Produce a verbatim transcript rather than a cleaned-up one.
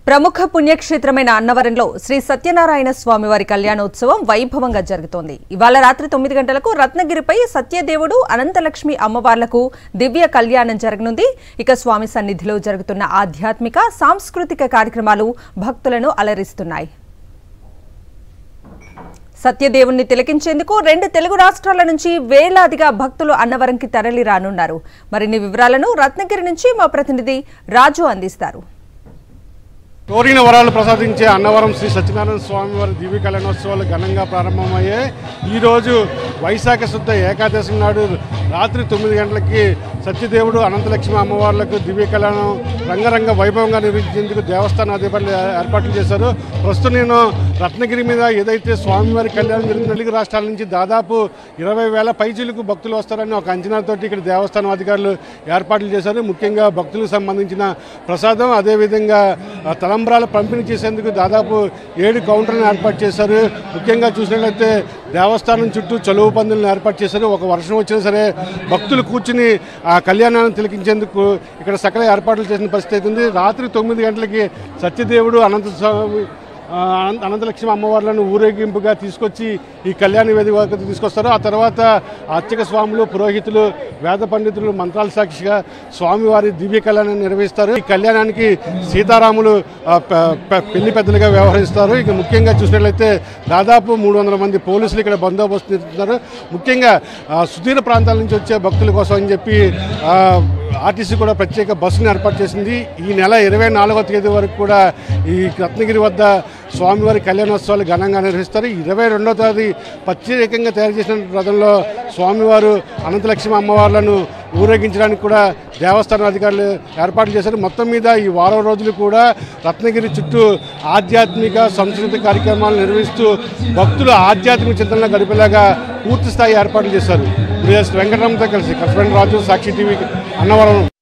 ప్రముఖ పుణ్యక్షేత్రమైన అన్నవరంలో శ్రీ సత్యనారాయణ స్వామివారి కళ్యాణోత్సవం వైభవంగా జరుగుతోంది. ఇవాళ రాత్రి తొమ్మిది గంటలకు రత్నగిరిపై సత్యదేవుడు అనంతలక్ష్మి అమ్మవార్లకు దివ్య కళ్యాణం జరగనుంది. ఇక స్వామి సన్నిధిలో జరుగుతున్న ఆధ్యాత్మిక సాంస్కృతిక కార్యక్రమాలు భక్తులను అలరిస్తున్నాయి. సత్యదేవుణ్ణి తిలకించేందుకు రెండు తెలుగు రాష్ట్రాల నుంచి వేలాదిగా భక్తులు అన్నవరంకి తరలి రానున్నారు. మరిన్ని వివరాలను రత్నగిరి నుంచి మా ప్రతినిధి రాజు అందిస్తారు. కోరిన వరాలు ప్రసాదించే అన్నవరం శ్రీ సత్యనారాయణ స్వామి వారి దివ్య కళ్యాణోత్సవాలు ఘనంగా ప్రారంభమయ్యాయి. ఈరోజు వైశాఖ శుద్ధ ఏకాదశి నాడు రాత్రి తొమ్మిది గంటలకి సత్యదేవుడు అనంతలక్ష్మి అమ్మవార్లకు దివ్య కళ్యాణం రంగరంగ వైభవంగా నిర్వహించేందుకు దేవస్థాన అధికారులు ఏర్పాట్లు చేశారు. ప్రస్తుతం నేను రత్నగిరి మీద ఏదైతే స్వామివారి కళ్యాణం జరిగిన తెలుగు రాష్ట్రాల నుంచి దాదాపు ఇరవై వేల పైచీలకు భక్తులు వస్తారని ఒక అంచనాతోటి ఇక్కడ దేవస్థానం అధికారులు ఏర్పాట్లు చేశారు. ముఖ్యంగా భక్తులకు సంబంధించిన ప్రసాదం, అదేవిధంగా తలంబ్రాలు పంపిణీ చేసేందుకు దాదాపు ఏడు కౌంటర్లను ఏర్పాటు చేశారు. ముఖ్యంగా చూసినట్లయితే దేవస్థానం చుట్టూ చలువు పందులను ఏర్పాటు చేశారు. ఒక వర్షం వచ్చినా సరే భక్తులు కూర్చుని ఆ కళ్యాణాన్ని తిలకించేందుకు ఇక్కడ సకల ఏర్పాట్లు చేసిన పరిస్థితి ఉంది. రాత్రి తొమ్మిది గంటలకి సత్యదేవుడు అనంత స్వామి అనంతలక్ష్మి అమ్మవార్లను ఊరేగింపుగా తీసుకొచ్చి ఈ కళ్యాణ వేదిక వరకు తీసుకొస్తారు. ఆ తర్వాత అర్చక స్వాములు, పురోహితులు, వేద పండితులు మంత్రాల సాక్షిగా స్వామివారి దివ్య కళ్యాణాన్ని నిర్వహిస్తారు. ఈ కళ్యాణానికి సీతారాములు పెళ్లి పెద్దలుగా వ్యవహరిస్తారు. ఇక ముఖ్యంగా చూసినట్లయితే దాదాపు మూడు వందల మంది పోలీసులు ఇక్కడ బందోబస్తు నిర్వహిస్తున్నారు. ముఖ్యంగా సుదూర ప్రాంతాల నుంచి వచ్చే భక్తుల కోసం అని చెప్పి ఆర్టీసీ కూడా ప్రత్యేక బస్సును ఏర్పాటు చేసింది. ఈ నెల ఇరవై నాలుగవ తేదీ వరకు కూడా ఈ రత్నగిరి వద్ద స్వామివారి కళ్యాణోత్సవాలు ఘనంగా నిర్వహిస్తారు. ఇరవై రెండవ తేదీ ప్రత్యేకంగా తయారు చేసిన రథంలో స్వామివారు అనంతలక్ష్మి అమ్మవార్లను ఊరేగించడానికి కూడా దేవస్థానం అధికారులు ఏర్పాటు చేశారు. మొత్తం మీద ఈ వారం రోజులు కూడా రత్నగిరి చుట్టూ ఆధ్యాత్మిక సాంస్కృతిక కార్యక్రమాలు నిర్వహిస్తూ భక్తులు ఆధ్యాత్మిక చింతనలో గడిపేలాగా పూర్తి స్థాయి ఏర్పాట్లు చేశారు. వెంకటరామతో కలిసి కస్బండ్ రాజు, సాక్షి టీవీ, అన్నవరం.